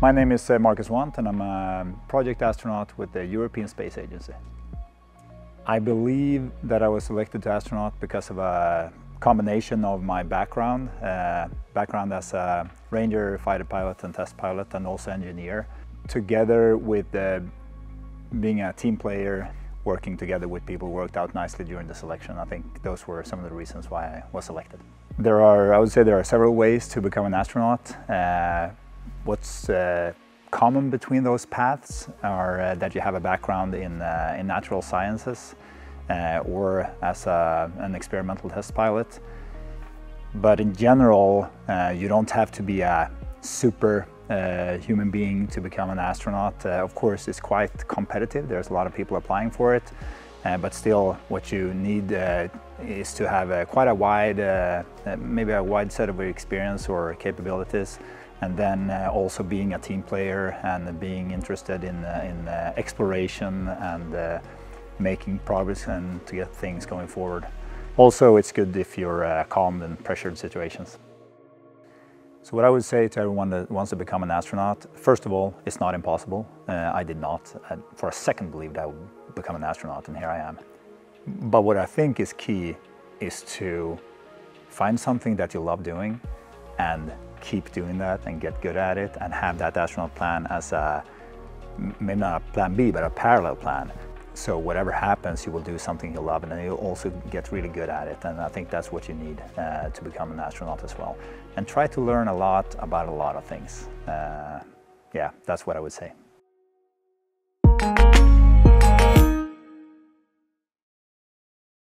My name is Marcus Want, and I'm a project astronaut with the European Space Agency. I believe that I was selected to astronaut because of a combination of my background as a Ranger fighter pilot and test pilot and also engineer, together with being a team player, working together with people worked out nicely during the selection. I think those were some of the reasons why I was selected. I would say there are several ways to become an astronaut. What's common between those paths are that you have a background in natural sciences or as an experimental test pilot. But in general, you don't have to be a super human being to become an astronaut. Of course, it's quite competitive. There's a lot of people applying for it. But still, what you need is to have quite a wide, maybe a wide set of experience or capabilities, and then also being a team player and being interested in exploration and making progress and to get things going forward. Also, it's good if you're calm in pressured situations. So what I would say to everyone that wants to become an astronaut, first of all, it's not impossible. I did not for a second believe that I would become an astronaut, and here I am. But what I think is key is to find something that you love doing and keep doing that and get good at it and have that astronaut plan as maybe not a plan B, but a parallel plan. So whatever happens, you will do something you love, and then you'll also get really good at it. And I think that's what you need to become an astronaut as well. And try to learn a lot about a lot of things. Yeah, that's what I would say.